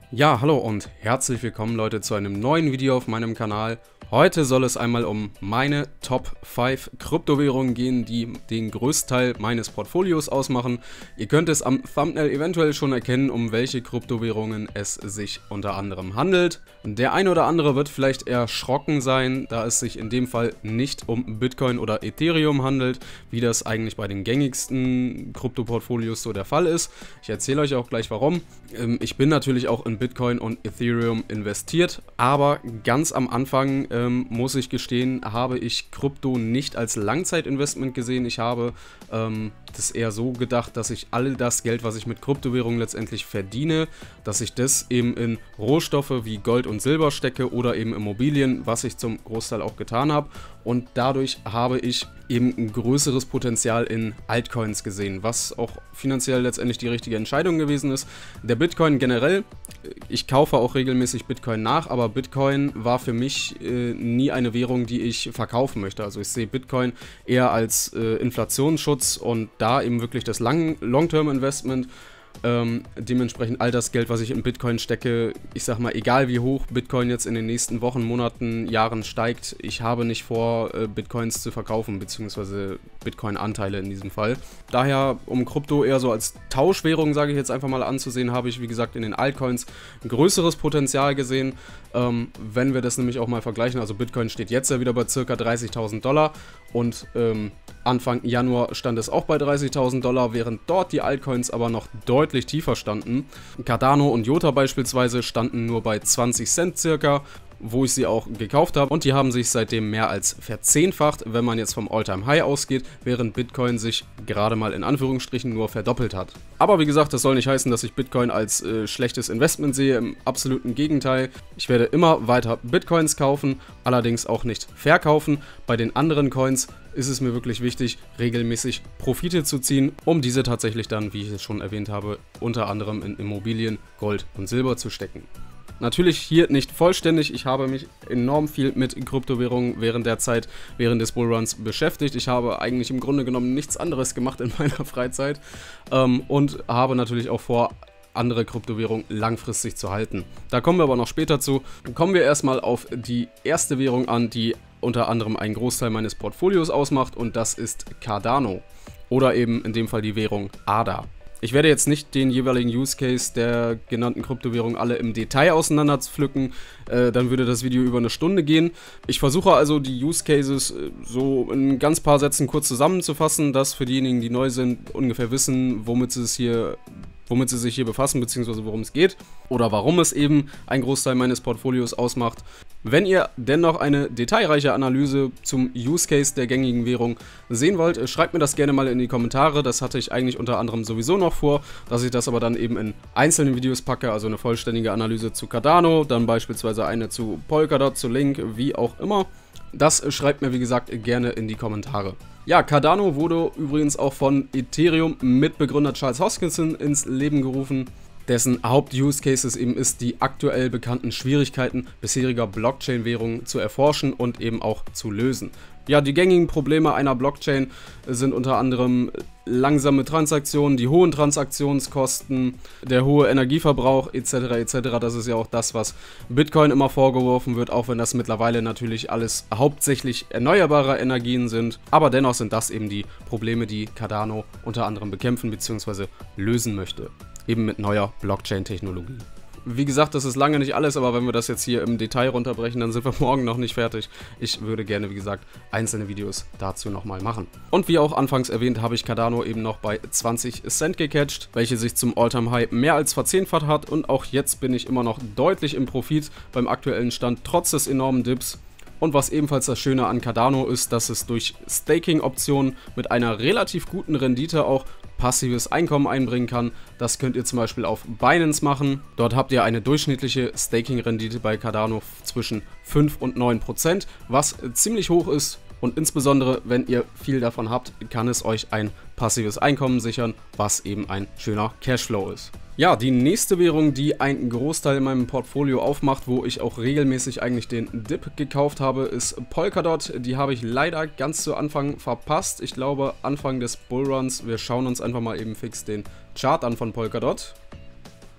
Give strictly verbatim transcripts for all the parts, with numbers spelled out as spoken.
Ja, hallo und herzlich willkommen Leute zu einem neuen Video auf meinem Kanal. Heute soll es einmal um meine Top fünf Kryptowährungen gehen, die den größten Teil meines Portfolios ausmachen. Ihr könnt es am Thumbnail eventuell schon erkennen, um welche Kryptowährungen es sich unter anderem handelt. Der eine oder andere wird vielleicht erschrocken sein, da es sich in dem Fall nicht um Bitcoin oder Ethereum handelt, wie das eigentlich bei den gängigsten Kryptoportfolios so der Fall ist. Ich erzähle euch auch gleich warum. Ich bin natürlich auch in Bitcoin und Ethereum investiert, aber ganz am Anfang ähm, muss ich gestehen, habe ich Krypto nicht als Langzeitinvestment gesehen. Ich habe ähm, das eher so gedacht, dass ich all das Geld, was ich mit Kryptowährungen letztendlich verdiene, dass ich das eben in Rohstoffe wie Gold und Silber stecke oder eben Immobilien, was ich zum Großteil auch getan habe. Und dadurch habe ich eben ein größeres Potenzial in Altcoins gesehen, was auch finanziell letztendlich die richtige Entscheidung gewesen ist. Der Bitcoin generell, ich kaufe auch regelmäßig Bitcoin nach, aber Bitcoin war für mich äh, nie eine Währung, die ich verkaufen möchte. Also ich sehe Bitcoin eher als äh, Inflationsschutz und da eben wirklich das Long-Term-Investment. Ähm, dementsprechend all das Geld, was ich in Bitcoin stecke, ich sag mal, egal wie hoch Bitcoin jetzt in den nächsten Wochen, Monaten, Jahren steigt, ich habe nicht vor, äh, Bitcoins zu verkaufen, beziehungsweise Bitcoin-Anteile in diesem Fall. Daher, um Krypto eher so als Tauschwährung, sage ich jetzt einfach mal anzusehen, habe ich, wie gesagt, in den Altcoins ein größeres Potenzial gesehen. Ähm, wenn wir das nämlich auch mal vergleichen, also Bitcoin steht jetzt ja wieder bei ca. dreißigtausend Dollar und ähm, Anfang Januar stand es auch bei dreißigtausend Dollar, während dort die Altcoins aber noch deutlich tiefer standen. Cardano und Iota beispielsweise standen nur bei zwanzig Cent circa, wo ich sie auch gekauft habe, und die haben sich seitdem mehr als verzehnfacht, wenn man jetzt vom All-Time-High ausgeht, während Bitcoin sich gerade mal in Anführungsstrichen nur verdoppelt hat. Aber wie gesagt, das soll nicht heißen, dass ich Bitcoin als äh, schlechtes Investment sehe, im absoluten Gegenteil. Ich werde immer weiter Bitcoins kaufen, allerdings auch nicht verkaufen. Bei den anderen Coins ist es mir wirklich wichtig, regelmäßig Profite zu ziehen, um diese tatsächlich dann, wie ich es schon erwähnt habe, unter anderem in Immobilien, Gold und Silber zu stecken. Natürlich hier nicht vollständig, ich habe mich enorm viel mit Kryptowährungen während der Zeit, während des Bullruns beschäftigt. Ich habe eigentlich im Grunde genommen nichts anderes gemacht in meiner Freizeit ähm, und habe natürlich auch vor, andere Kryptowährungen langfristig zu halten. Da kommen wir aber noch später zu. Kommen wir erstmal auf die erste Währung an, die unter anderem einen Großteil meines Portfolios ausmacht, und das ist Cardano oder eben in dem Fall die Währung A D A. Ich werde jetzt nicht den jeweiligen Use Case der genannten Kryptowährung alle im Detail auseinander pflücken, äh, dann würde das Video über eine Stunde gehen. Ich versuche also die Use Cases äh, so in ganz paar Sätzen kurz zusammenzufassen, dass für diejenigen, die neu sind, ungefähr wissen, womit sie es hier womit sie sich hier befassen, beziehungsweise worum es geht oder warum es eben einen Großteil meines Portfolios ausmacht. Wenn ihr dennoch eine detailreiche Analyse zum Use Case der gängigen Währung sehen wollt, schreibt mir das gerne mal in die Kommentare. Das hatte ich eigentlich unter anderem sowieso noch vor, dass ich das aber dann eben in einzelnen Videos packe, also eine vollständige Analyse zu Cardano, dann beispielsweise eine zu Polkadot, zu Link, wie auch immer. Das schreibt mir, wie gesagt, gerne in die Kommentare. Ja, Cardano wurde übrigens auch von Ethereum-Mitbegründer Charles Hoskinson ins Leben gerufen, dessen Haupt-Use-Cases eben ist, die aktuell bekannten Schwierigkeiten bisheriger Blockchain-Währungen zu erforschen und eben auch zu lösen. Ja, die gängigen Probleme einer Blockchain sind unter anderem langsame Transaktionen, die hohen Transaktionskosten, der hohe Energieverbrauch et cetera et cetera. Das ist ja auch das, was Bitcoin immer vorgeworfen wird, auch wenn das mittlerweile natürlich alles hauptsächlich erneuerbare Energien sind. Aber dennoch sind das eben die Probleme, die Cardano unter anderem bekämpfen bzw. lösen möchte. Eben mit neuer Blockchain-Technologie. Wie gesagt, das ist lange nicht alles, aber wenn wir das jetzt hier im Detail runterbrechen, dann sind wir morgen noch nicht fertig. Ich würde gerne, wie gesagt, einzelne Videos dazu nochmal machen. Und wie auch anfangs erwähnt, habe ich Cardano eben noch bei zwanzig Cent gecatcht, welche sich zum All-Time-High mehr als verzehnfacht hat, und auch jetzt bin ich immer noch deutlich im Profit beim aktuellen Stand, trotz des enormen Dips. Und was ebenfalls das Schöne an Cardano ist, dass es durch Staking-Optionen mit einer relativ guten Rendite auch passives Einkommen einbringen kann. Das könnt ihr zum Beispiel auf Binance machen. Dort habt ihr eine durchschnittliche Staking-Rendite bei Cardano zwischen fünf und neun Prozent, was ziemlich hoch ist. Und insbesondere, wenn ihr viel davon habt, kann es euch ein passives Einkommen sichern, was eben ein schöner Cashflow ist. Ja, die nächste Währung, die einen Großteil in meinem Portfolio aufmacht, wo ich auch regelmäßig eigentlich den Dip gekauft habe, ist Polkadot. Die habe ich leider ganz zu Anfang verpasst. Ich glaube, Anfang des Bullruns. Wir schauen uns einfach mal eben fix den Chart an von Polkadot.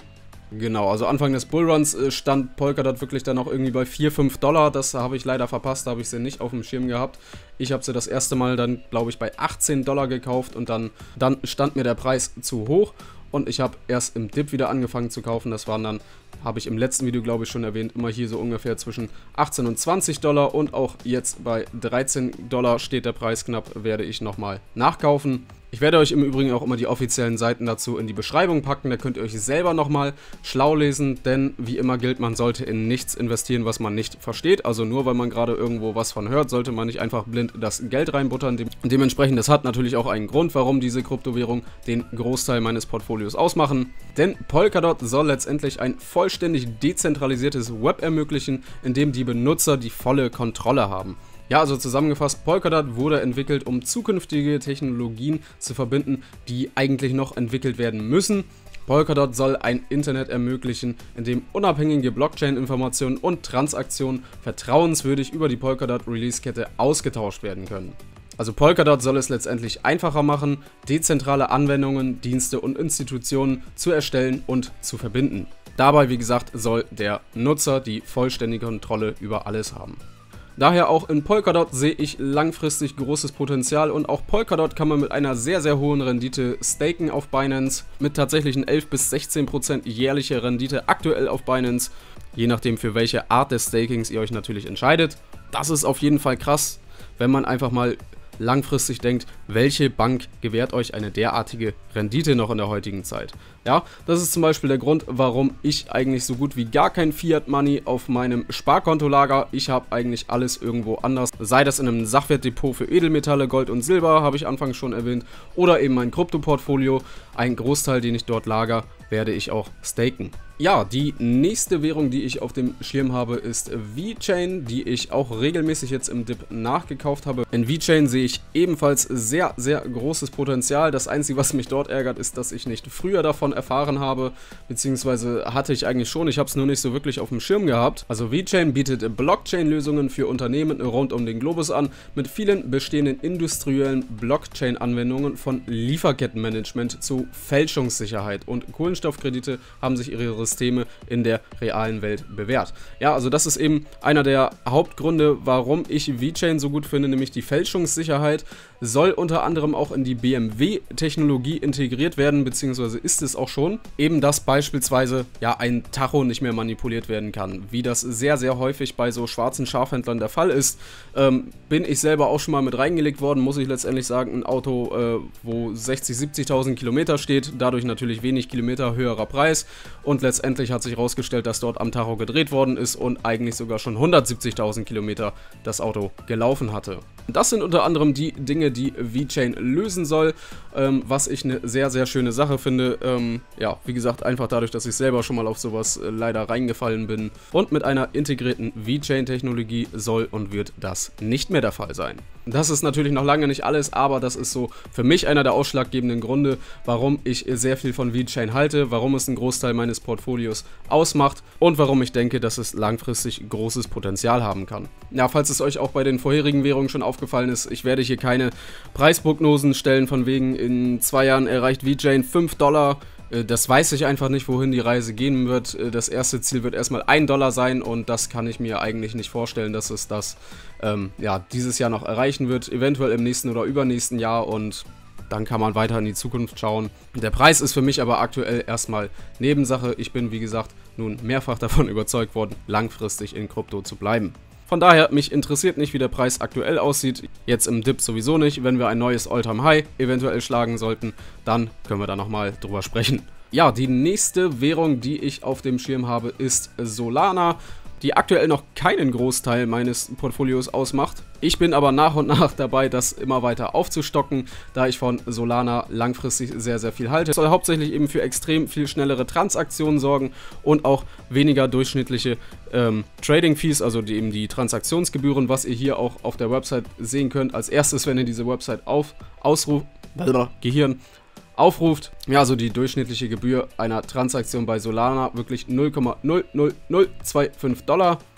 Genau, also Anfang des Bullruns äh, stand Polkadot wirklich dann auch irgendwie bei vier, fünf Dollar. Das habe ich leider verpasst, da habe ich sie nicht auf dem Schirm gehabt. Ich habe sie das erste Mal dann, glaube ich, bei achtzehn Dollar gekauft und dann, dann stand mir der Preis zu hoch. Und ich habe erst im Dip wieder angefangen zu kaufen. Das waren dann, habe ich im letzten Video, glaube ich, schon erwähnt, immer hier so ungefähr zwischen achtzehn und zwanzig Dollar. Und auch jetzt bei dreizehn Dollar steht der Preis knapp, werde ich nochmal nachkaufen. Ich werde euch im Übrigen auch immer die offiziellen Seiten dazu in die Beschreibung packen, da könnt ihr euch selber nochmal schlau lesen, denn wie immer gilt, man sollte in nichts investieren, was man nicht versteht. Also nur weil man gerade irgendwo was von hört, sollte man nicht einfach blind das Geld reinbuttern. Dem dementsprechend, das hat natürlich auch einen Grund, warum diese Kryptowährungen den Großteil meines Portfolios ausmachen. Denn Polkadot soll letztendlich ein vollständig dezentralisiertes Web ermöglichen, in dem die Benutzer die volle Kontrolle haben. Ja, also zusammengefasst, Polkadot wurde entwickelt, um zukünftige Technologien zu verbinden, die eigentlich noch entwickelt werden müssen. Polkadot soll ein Internet ermöglichen, in dem unabhängige Blockchain-Informationen und Transaktionen vertrauenswürdig über die Polkadot-Release-Kette ausgetauscht werden können. Also Polkadot soll es letztendlich einfacher machen, dezentrale Anwendungen, Dienste und Institutionen zu erstellen und zu verbinden. Dabei, wie gesagt, soll der Nutzer die vollständige Kontrolle über alles haben. Daher auch in Polkadot sehe ich langfristig großes Potenzial und auch Polkadot kann man mit einer sehr, sehr hohen Rendite staken auf Binance, mit tatsächlichen elf bis sechzehn Prozent jährliche Rendite aktuell auf Binance, je nachdem für welche Art des Stakings ihr euch natürlich entscheidet. Das ist auf jeden Fall krass, wenn man einfach mal langfristig denkt, welche Bank gewährt euch eine derartige Rendite noch in der heutigen Zeit. Ja, das ist zum Beispiel der Grund, warum ich eigentlich so gut wie gar kein Fiat Money auf meinem Sparkonto lager. Ich habe eigentlich alles irgendwo anders. Sei das in einem Sachwertdepot für Edelmetalle, Gold und Silber, habe ich anfangs schon erwähnt, oder eben mein Krypto-Portfolio. Ein Großteil, den ich dort lager, werde ich auch staken. Ja, die nächste Währung, die ich auf dem Schirm habe, ist VeChain, die ich auch regelmäßig jetzt im Dip nachgekauft habe. In VeChain sehe ich ebenfalls sehr, sehr großes Potenzial. Das Einzige, was mich dort ärgert, ist, dass ich nicht früher davon erfahren habe, beziehungsweise hatte ich eigentlich schon, ich habe es nur nicht so wirklich auf dem Schirm gehabt. Also VeChain bietet Blockchain-Lösungen für Unternehmen rund um den Globus an, mit vielen bestehenden industriellen Blockchain-Anwendungen von Lieferkettenmanagement zu Fälschungssicherheit, und Kohlenstoffkredite haben sich ihre Systeme in der realen Welt bewährt. Ja, also das ist eben einer der Hauptgründe, warum ich VeChain so gut finde, nämlich die Fälschungssicherheit soll unter anderem auch in die B M W-Technologie integriert werden, beziehungsweise ist es auch schon. Eben, dass beispielsweise ja ein Tacho nicht mehr manipuliert werden kann, wie das sehr, sehr häufig bei so schwarzen Schafhändlern der Fall ist. Ähm, bin ich selber auch schon mal mit reingelegt worden, muss ich letztendlich sagen, ein Auto, äh, wo sechzigtausend, siebzigtausend Kilometer steht, dadurch natürlich wenig Kilometer, höherer Preis, und letztendlich hat sich herausgestellt, dass dort am Tacho gedreht worden ist und eigentlich sogar schon hundertsiebzigtausend Kilometer das Auto gelaufen hatte. Das sind unter anderem die Dinge, die VeChain lösen soll, ähm, was ich eine sehr, sehr schöne Sache finde. Ähm, ja, wie gesagt, einfach dadurch, dass ich selber schon mal auf sowas äh, leider reingefallen bin. Und mit einer integrierten VeChain-Technologie soll und wird das nicht mehr der Fall sein. Das ist natürlich noch lange nicht alles, aber das ist so für mich einer der ausschlaggebenden Gründe, warum ich sehr viel von VeChain halte, warum es einen Großteil meines Portfolios ausmacht und warum ich denke, dass es langfristig großes Potenzial haben kann. Ja, falls es euch auch bei den vorherigen Währungen schon aufgefallen ist, ich werde hier keine Preisprognosen stellen, von wegen in zwei Jahren erreicht VeChain fünf Dollar. Das weiß ich einfach nicht, wohin die Reise gehen wird. Das erste Ziel wird erstmal ein Dollar sein, und das kann ich mir eigentlich nicht vorstellen, dass es das ähm, ja, dieses Jahr noch erreichen wird. Eventuell im nächsten oder übernächsten Jahr, und dann kann man weiter in die Zukunft schauen. Der Preis ist für mich aber aktuell erstmal Nebensache. Ich bin, wie gesagt, nun mehrfach davon überzeugt worden, langfristig in Krypto zu bleiben. Von daher, mich interessiert nicht, wie der Preis aktuell aussieht. Jetzt im Dip sowieso nicht. Wenn wir ein neues All-Time-High eventuell schlagen sollten, dann können wir da nochmal drüber sprechen. Ja, die nächste Währung, die ich auf dem Schirm habe, ist Solana, die aktuell noch keinen Großteil meines Portfolios ausmacht. Ich bin aber nach und nach dabei, das immer weiter aufzustocken, da ich von Solana langfristig sehr, sehr viel halte. Es soll hauptsächlich eben für extrem viel schnellere Transaktionen sorgen und auch weniger durchschnittliche ähm, Trading-Fees, also die, eben die Transaktionsgebühren, was ihr hier auch auf der Website sehen könnt. Als erstes, wenn ihr diese Website auf, ausruft, Gehirn, aufruft, ja, also die durchschnittliche Gebühr einer Transaktion bei Solana wirklich null Komma null null null zwei fünf Dollar.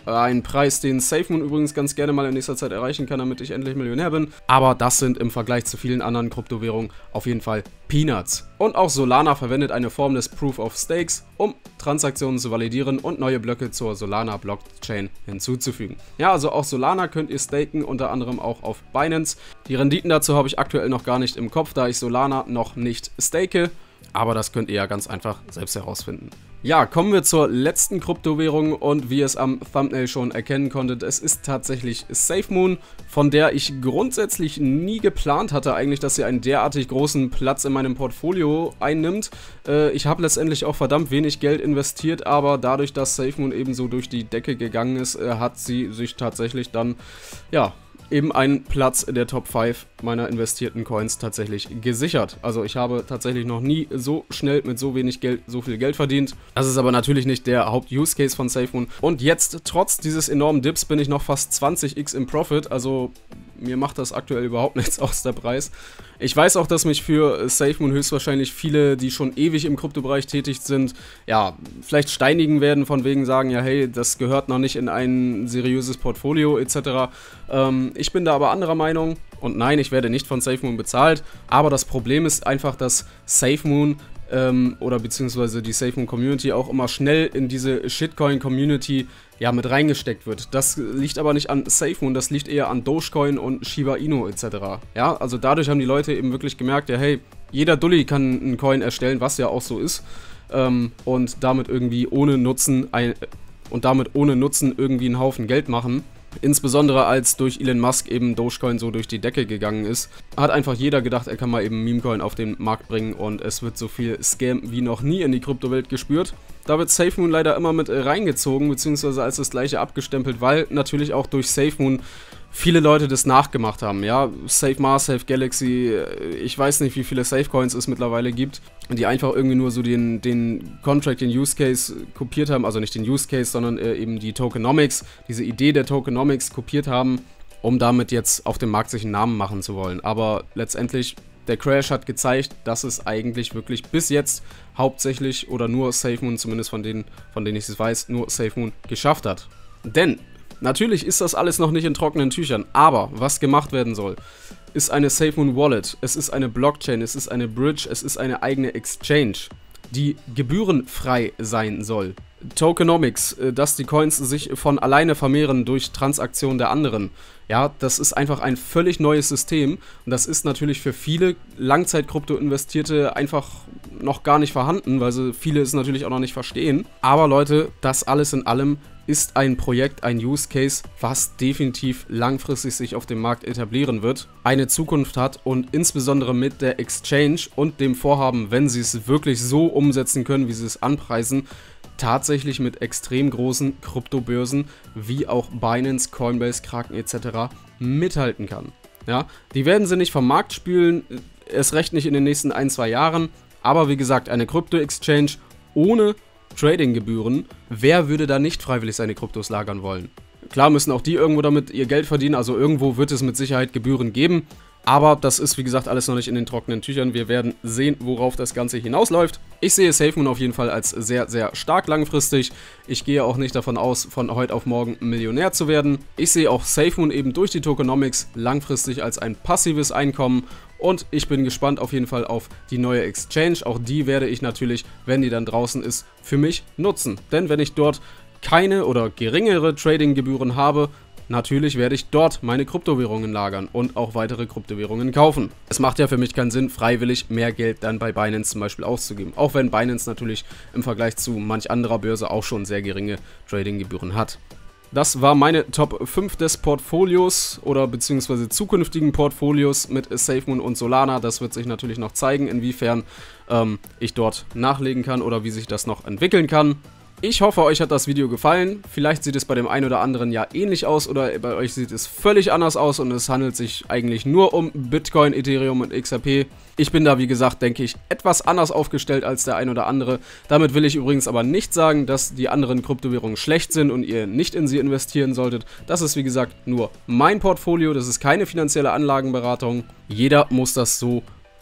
Ein Preis, den SafeMoon übrigens ganz gerne mal in nächster Zeit erreichen kann, damit ich endlich Millionär bin. Aber das sind im Vergleich zu vielen anderen Kryptowährungen auf jeden Fall Peanuts. Und auch Solana verwendet eine Form des Proof of Stakes, um Transaktionen zu validieren und neue Blöcke zur Solana Blockchain hinzuzufügen. Ja, also auch Solana könnt ihr staken, unter anderem auch auf Binance. Die Renditen dazu habe ich aktuell noch gar nicht im Kopf, da ich Solana noch nicht stake. Aber das könnt ihr ja ganz einfach selbst herausfinden. Ja, kommen wir zur letzten Kryptowährung und wie ihr es am Thumbnail schon erkennen konntet, es ist tatsächlich SafeMoon, von der ich grundsätzlich nie geplant hatte eigentlich, dass sie einen derartig großen Platz in meinem Portfolio einnimmt. Äh, ich habe letztendlich auch verdammt wenig Geld investiert, aber dadurch, dass SafeMoon eben so durch die Decke gegangen ist, äh, hat sie sich tatsächlich dann, ja, eben einen Platz in der Top fünf meiner investierten Coins tatsächlich gesichert. Also ich habe tatsächlich noch nie so schnell mit so wenig Geld so viel Geld verdient. Das ist aber natürlich nicht der Haupt-Use-Case von SafeMoon. Und jetzt, trotz dieses enormen Dips, bin ich noch fast zwanzig x im Profit. Also mir macht das aktuell überhaupt nichts aus, der Preis. Ich weiß auch, dass mich für SafeMoon höchstwahrscheinlich viele, die schon ewig im Kryptobereich tätig sind, ja, vielleicht steinigen werden, von wegen sagen, ja hey, das gehört noch nicht in ein seriöses Portfolio et cetera. Ähm, ich bin da aber anderer Meinung und nein, ich werde nicht von SafeMoon bezahlt, aber das Problem ist einfach, dass SafeMoon ähm, oder beziehungsweise die SafeMoon Community auch immer schnell in diese Shitcoin Community ja, mit reingesteckt wird. Das liegt aber nicht an SafeMoon, das liegt eher an Dogecoin und Shiba Inu et cetera. Ja, also dadurch haben die Leute eben wirklich gemerkt, ja hey, jeder Dulli kann einen Coin erstellen, was ja auch so ist, ähm, und damit irgendwie ohne Nutzen ein, und damit ohne Nutzen irgendwie einen Haufen Geld machen. Insbesondere als durch Elon Musk eben Dogecoin so durch die Decke gegangen ist, hat einfach jeder gedacht, er kann mal eben Memecoin auf den Markt bringen und es wird so viel Scam wie noch nie in die Kryptowelt gespürt. Da wird SafeMoon leider immer mit reingezogen, beziehungsweise als das gleiche abgestempelt, weil natürlich auch durch SafeMoon viele Leute das nachgemacht haben, ja, SafeMars, SafeGalaxy, ich weiß nicht, wie viele Safecoins es mittlerweile gibt, die einfach irgendwie nur so den, den Contract, den Use Case kopiert haben, also nicht den Use Case, sondern äh, eben die Tokenomics, diese Idee der Tokenomics kopiert haben, um damit jetzt auf dem Markt sich einen Namen machen zu wollen, aber letztendlich, der Crash hat gezeigt, dass es eigentlich wirklich bis jetzt hauptsächlich oder nur SafeMoon, zumindest von denen, von denen ich es weiß, nur SafeMoon geschafft hat. Denn natürlich ist das alles noch nicht in trockenen Tüchern, aber was gemacht werden soll, ist eine SafeMoon Wallet, es ist eine Blockchain, es ist eine Bridge, es ist eine eigene Exchange, die gebührenfrei sein soll. Tokenomics, dass die Coins sich von alleine vermehren durch Transaktionen der anderen. Ja, das ist einfach ein völlig neues System und das ist natürlich für viele Langzeit-Krypto-Investierte einfach noch gar nicht vorhanden, weil sie viele es natürlich auch noch nicht verstehen. Aber Leute, das alles in allem ist ein Projekt, ein Use Case, was definitiv langfristig sich auf dem Markt etablieren wird, eine Zukunft hat und insbesondere mit der Exchange und dem Vorhaben, wenn sie es wirklich so umsetzen können, wie sie es anpreisen, tatsächlich mit extrem großen Kryptobörsen wie auch Binance, Coinbase, Kraken et cetera mithalten kann. Ja, die werden sie nicht vom Markt spülen, erst recht nicht in den nächsten ein, zwei Jahren, aber wie gesagt, eine Krypto-Exchange ohne Trading-Gebühren, wer würde da nicht freiwillig seine Kryptos lagern wollen? Klar müssen auch die irgendwo damit ihr Geld verdienen, also irgendwo wird es mit Sicherheit Gebühren geben, aber das ist wie gesagt alles noch nicht in den trockenen Tüchern. Wir werden sehen, worauf das Ganze hinausläuft. Ich sehe SafeMoon auf jeden Fall als sehr, sehr stark langfristig. Ich gehe auch nicht davon aus, von heute auf morgen Millionär zu werden. Ich sehe auch SafeMoon eben durch die Tokenomics langfristig als ein passives Einkommen. Und ich bin gespannt auf jeden Fall auf die neue Exchange. Auch die werde ich natürlich, wenn die dann draußen ist, für mich nutzen. Denn wenn ich dort keine oder geringere Trading-Gebühren habe, natürlich werde ich dort meine Kryptowährungen lagern und auch weitere Kryptowährungen kaufen. Es macht ja für mich keinen Sinn, freiwillig mehr Geld dann bei Binance zum Beispiel auszugeben. Auch wenn Binance natürlich im Vergleich zu manch anderer Börse auch schon sehr geringe Trading-Gebühren hat. Das war meine Top fünf des Portfolios oder beziehungsweise zukünftigen Portfolios mit SafeMoon und Solana. Das wird sich natürlich noch zeigen, inwiefern ähm, ich dort nachlegen kann oder wie sich das noch entwickeln kann. Ich hoffe, euch hat das Video gefallen. Vielleicht sieht es bei dem einen oder anderen ja ähnlich aus oder bei euch sieht es völlig anders aus und es handelt sich eigentlich nur um Bitcoin, Ethereum und X R P. Ich bin da, wie gesagt, denke ich, etwas anders aufgestellt als der ein oder andere. Damit will ich übrigens aber nicht sagen, dass die anderen Kryptowährungen schlecht sind und ihr nicht in sie investieren solltet. Das ist, wie gesagt, nur mein Portfolio. Das ist keine finanzielle Anlagenberatung. Jeder muss das so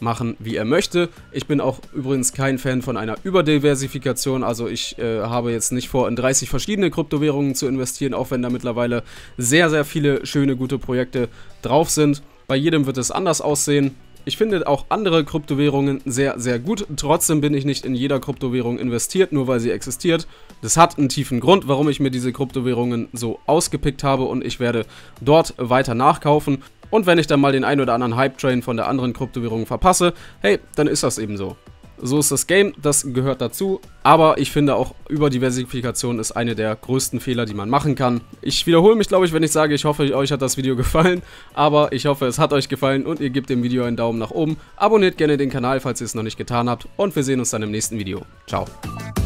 machen, wie er möchte. Ich bin auch übrigens kein Fan von einer Überdiversifikation, also ich äh, habe jetzt nicht vor, in dreißig verschiedene Kryptowährungen zu investieren, auch wenn da mittlerweile sehr, sehr viele schöne, gute Projekte drauf sind. Bei jedem wird es anders aussehen. Ich finde auch andere Kryptowährungen sehr, sehr gut. Trotzdem bin ich nicht in jeder Kryptowährung investiert, nur weil sie existiert. Das hat einen tiefen Grund, warum ich mir diese Kryptowährungen so ausgepickt habe und ich werde dort weiter nachkaufen. Und wenn ich dann mal den ein oder anderen Hype-Train von der anderen Kryptowährung verpasse, hey, dann ist das eben so. So ist das Game, das gehört dazu, aber ich finde auch Überdiversifikation ist eine der größten Fehler, die man machen kann. Ich wiederhole mich, glaube ich, wenn ich sage, ich hoffe, euch hat das Video gefallen, aber ich hoffe, es hat euch gefallen und ihr gebt dem Video einen Daumen nach oben. Abonniert gerne den Kanal, falls ihr es noch nicht getan habt und wir sehen uns dann im nächsten Video. Ciao.